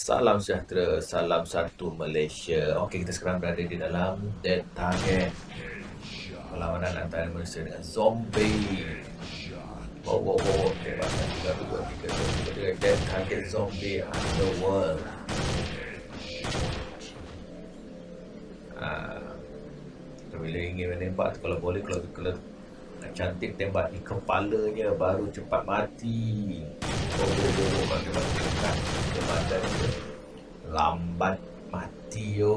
Salam sejahtera, salam satu Malaysia. Okey, kita sekarang berada di dalam Dead Target. Perlawanan antara manusia dengan zombie. Wow. Tembak 1, 2, 3, 4, 5, 6, 7, 8. Dead Target Zombie Underworld. Bila ingin menembak tu, kalau boleh, kalau cantik tembak di kepalanya baru cepat mati. Kalau tembak dekat ke badan dia, lambat mati yo.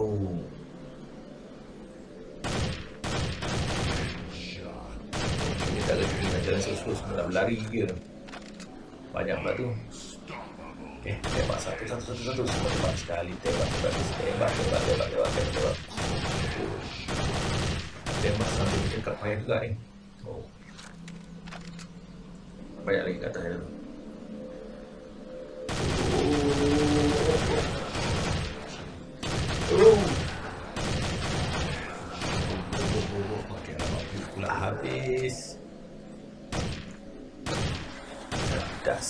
Ini tak lagi nak jalan sus-sus, nak berlari je. Banyak pula tu. Okay, tembak satu. Semua tembak sekali. Tembak. Tembak sambil bercakap payah juga ni. Oh. Banyak lagi kat atas dia tu. Okey, pula habis. Dah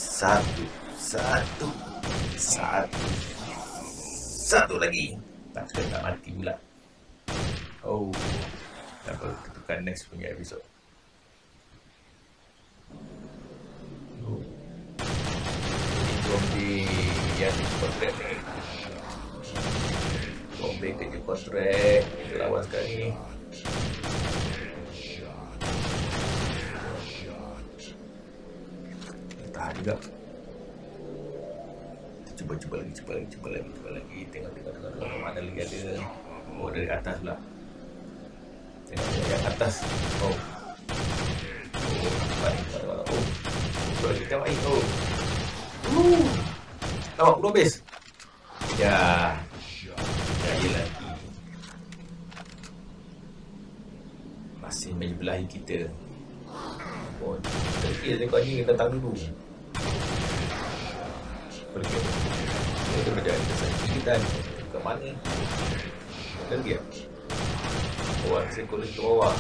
satu lagi. Tak mati pula. Oh, tak apa, kita tukar next punya episode. Ini zombie yang di kontrak ni. Zombie kerja kontrak. Kita lawan sekarang ni. Tahan juga. Kita cuba lagi. Tengok mana lagi ada. Oh, dari atas pula. Tengok dari atas. Oh. Boleh kita main. Nampak belum habis? Ya. Jaya lagi. Masih menyebelahi kita. Oh, kita tengok ni datang dulu. Pergi. Kita berjalan ke sana. Kita ke mana? Pergi ya? Oh, seekor lagi ke bawah.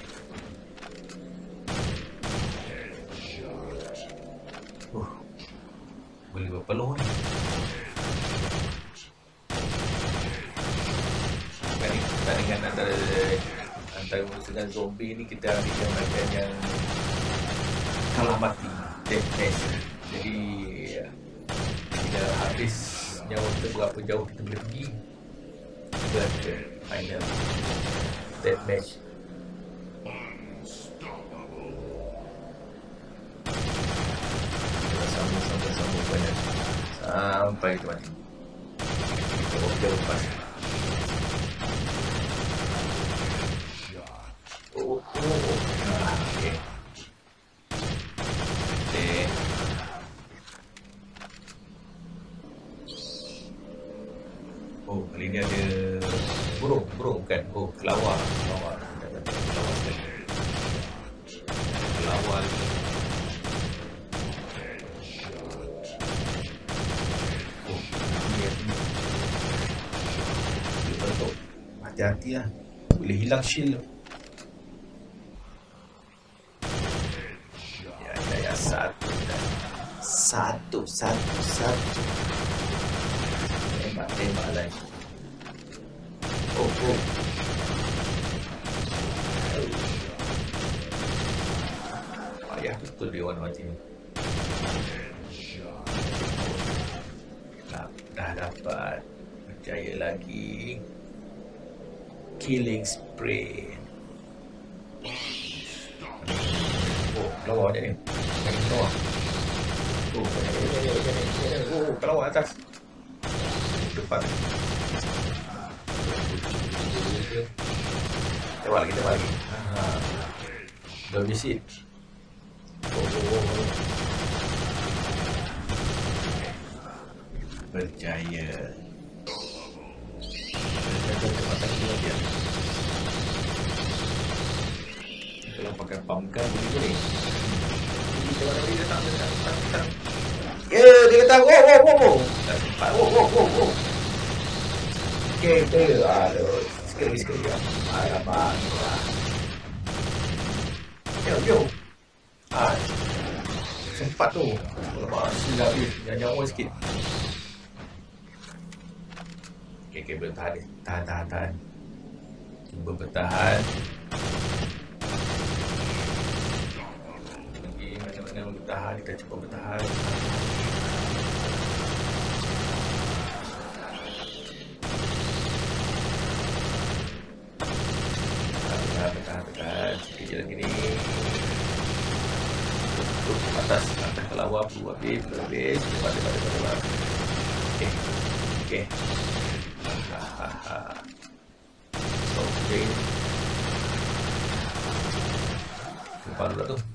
Boleh berpeluh ni. Pertandingan antara musuh dan zombie ni, kita ambil yang bagian yang kalah mati, deathmatch. Jadi bila habis nyawa kita, berapa jauh kita boleh pergi, kita ada final deathmatch. Sambung banyak sampai itu mati. Kita lepas. Okay. Oh, kali ni ada burung bukan? Oh, kelawar sekali. Kelawar ni. Oh, ni bentuk. Hati-hati lah, boleh hilang shield. Satu. Tembak lagi. Oh. Payah betul dia orang mati ni. Dah dapat. Berjaya lagi. Killing spree. Oh, kelawar je ni. Kelawar. Kelawar atas. Depan. Tembak lagi. Dah visit. Berjaya. Kalau pakai pump gun boleh. Dia datang. Ya, dia datang. Wow. Okay. Aduh, sekali. Alamak. Yo. Sempat tu. Alamak, silap dia. Yang nyawa sikit. Okay, bertahan. Tahan. Cuba bertahan. Lagi mana-mana bertahan. Kita cuba bertahan. Bertahan. Sikit je lagi ni. Atas ke lawa perlu habis. Lepas. Okay. Okay. Lupa dulu tu.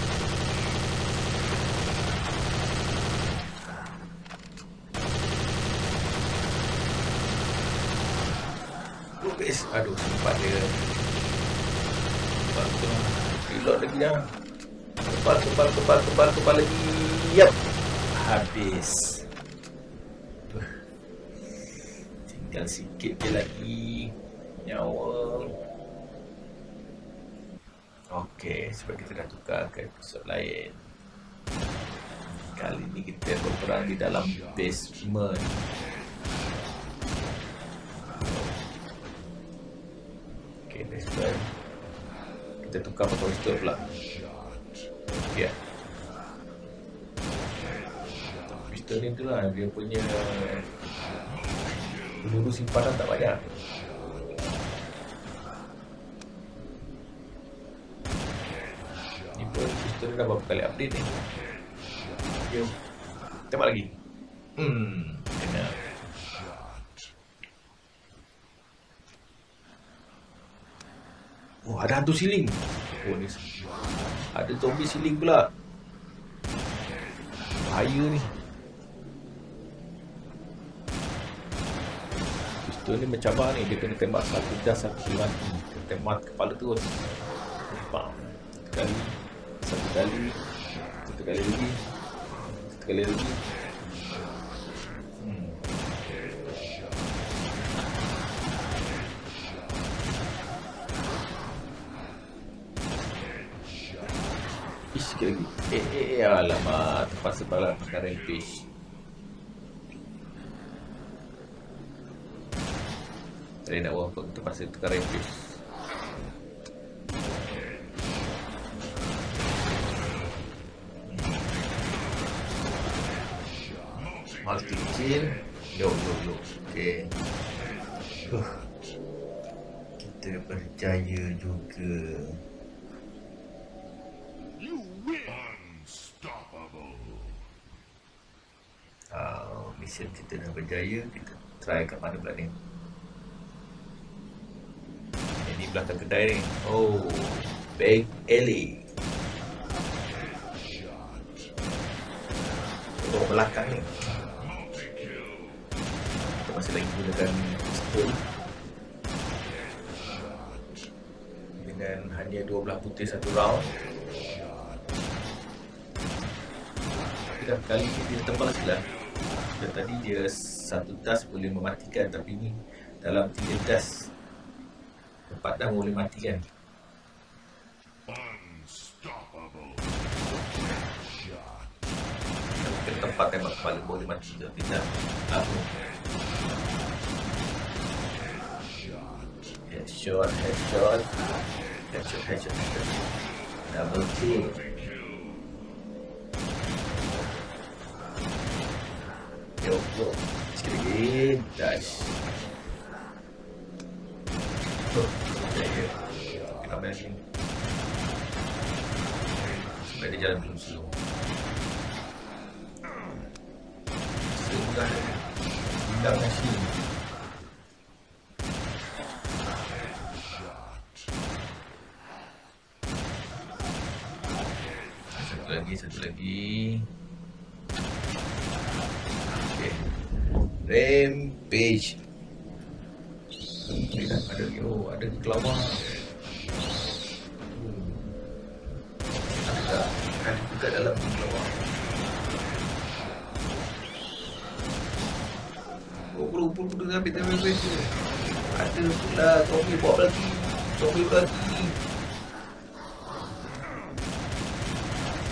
Lupis. Aduh, sempat dia. Reload lagi dah. Kepal lagi. Yap. Habis. Tinggal sikit je lagi. Nyawa. Okey, sebab kita dah tukar ke episod lain. Kali ni kita berperang di dalam basement. Okey, basement. Kita tukar pistol pula. Okey. Pistol ni tu lah, dia punya peluru simpanan tak banyak. Ni pun pistol dah berapa kali update ni. Jom, tembak lagi. Kena. Oh, ada hantu siling. Oh, ni ada zombie siling pula. Bahaya ni. Pistol ni mencabar ni. Dia kena tembak satu gas, satu mati. Dia tembak kepala terus. Bam. Satu kali lagi. Sikit lagi. Alamak, terpaksa balas makan rampage. Tadi nak buat terpaksa tukar rampage. Multi kill. Yo. Okay. Kita berjaya juga. Mission kita dah berjaya. Kita try kat mana pula ni. Ini belakang kedai ni. Oh, Back Alley. Oh, belakang ni. Kita masih lagi gunakan pistol dengan hanya 12 putih satu round. Tapi kali ni dia tebal sebelah. Dan tadi dia satu das boleh mematikan, tapi ni dalam 3 das 4 dah boleh matikan. Ke tempat tembak kepala boleh mati ke tidak. Headshot. Double kill. Yo, sikit lagi. Dash. Kita ambil sini. Supaya dia jalan belum slow. Mudah. Tinggal nasi. Satu lagi. Okay. Rampage. Ada lagi. Oh, ada kelawar. Ada juga dalam kelawar. Oh, puluh habis. Ada pula zombie bawa lagi. Zombie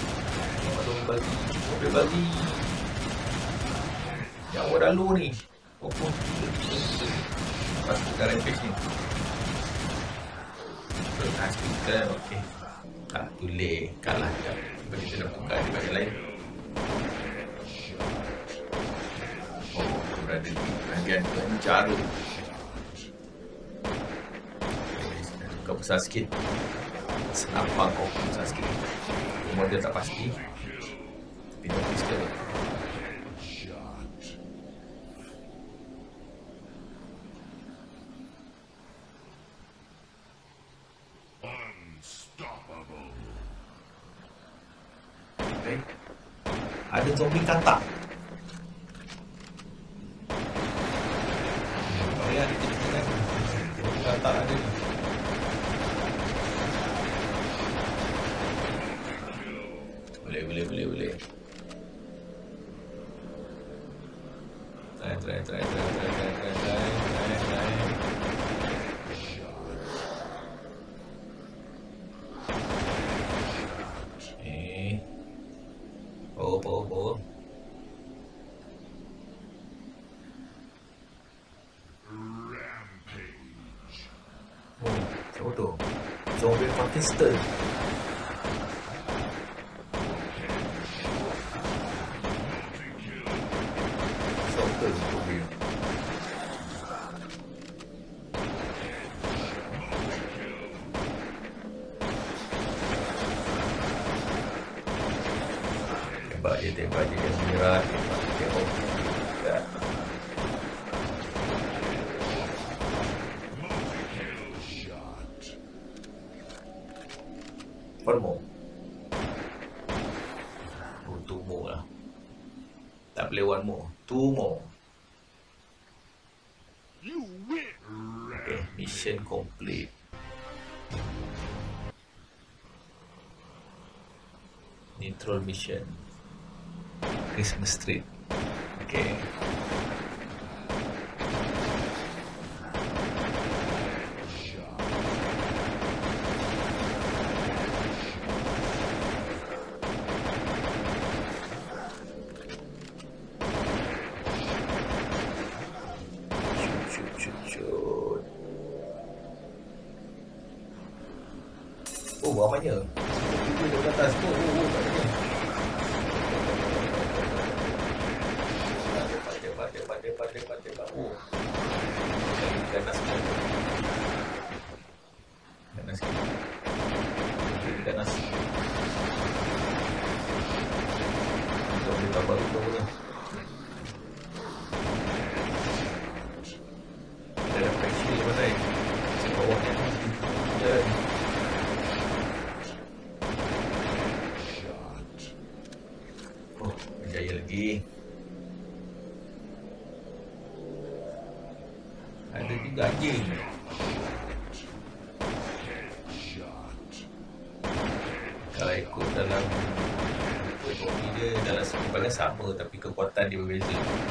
bagi. Yang awak dah low ni. Oh, lepas kita rampage ni. Lepas kita, okey. Tak boleh kalah je. Sebab kita dah buka di bahagian lain. Oh, berada di bahagian penjara. Kau besar sikit. Senapang kau besar sikit. Umur dia tak pasti. Tapi tak pasti lah. Okay. Ada zombie katak. Oh ya, ada jenis zombie katak ada ni. Boleh. Try. Power. Oh, siapa tu? Zombie Pakistan. Tembak dia yang menyerah, tembak dia juga. Formo. Oh, two more lah. Tak boleh one more. Two more. Okay, mission complete. Neutral mission. Christmas Street. Okay. Shoot. Oh, ramainya. Itu di atas. Oh, tak ada. Patah. Oh. Ganas. Zombie tak baru tu ni. Ada faksi mana ni? Si bawahnya ni. Oh, berjaya lagi. Ada 3 anjing. Kalau ikut dalam zombie dia dalam sebenarnya sama tapi kekuatan dia berbeza.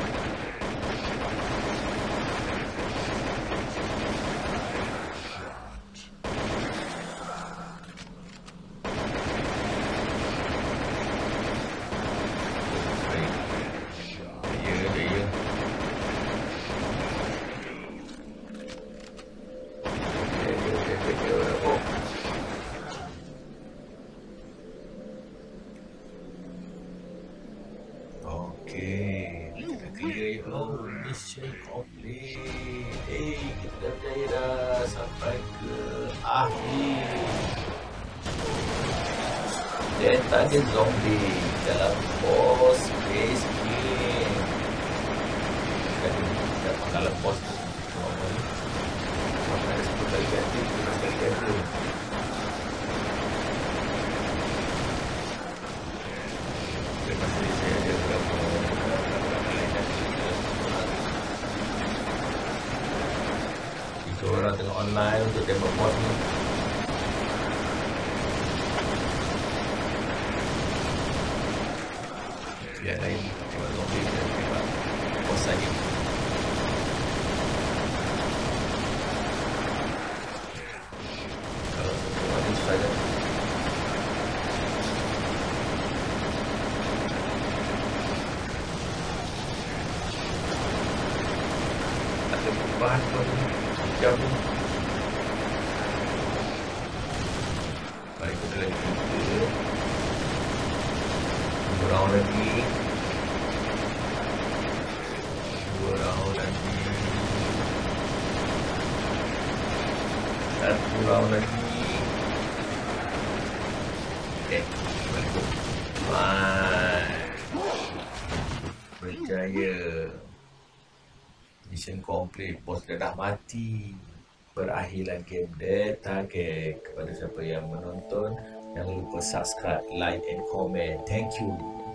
Mission complete. Kita berjaya dah sampai ke akhir. Dan tak ada zombie dalam boss base game. Kita pangkalan boss tu. Ada 10 kali ganti, 15 kali ganti. Lepas ni saya ada berapa orang tengok online untuk tembak bot ni. Yang lain tembak zombie dan tembak bos saja. Kalau tembak ni susah je. Bahan pun jauh. Baik, kita lagi 2 round lagi. 2 round lagi. 1 round lagi. Bagus. Berjaya. Mission complete. Bos dah mati. Berakhirlah game Data Gag. Kepada siapa yang menonton, jangan lupa subscribe, like and comment. Thank you.